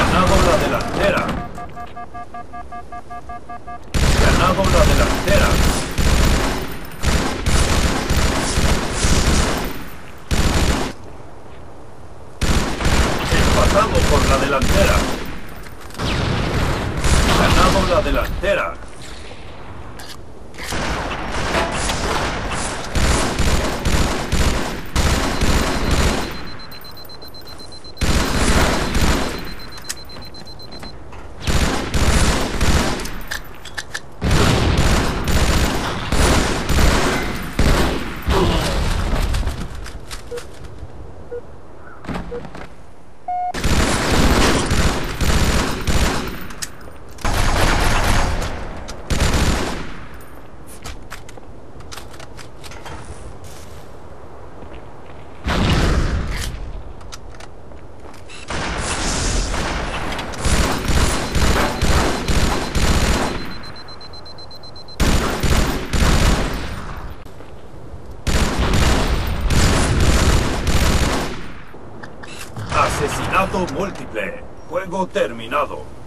Ganado la delantera. Ganado la delantera. Empatado por la delantera. Ganado la delantera. Asesinato múltiple. Juego terminado.